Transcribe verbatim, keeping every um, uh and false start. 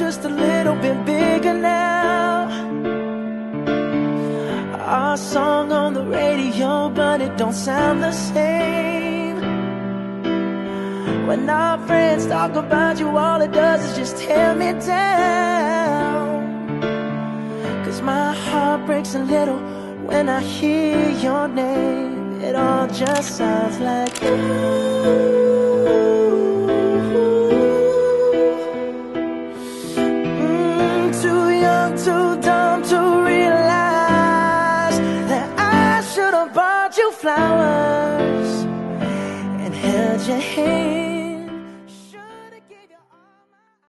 just a little bit bigger now. Our song on the radio, but it don't sound the same. When our friends talk about you, all it does is just tear me down. Cause my heart breaks a little when I hear your name. It all just sounds like you. Mm, too young, too dumb to realize that I should have bought you flowers and held your hand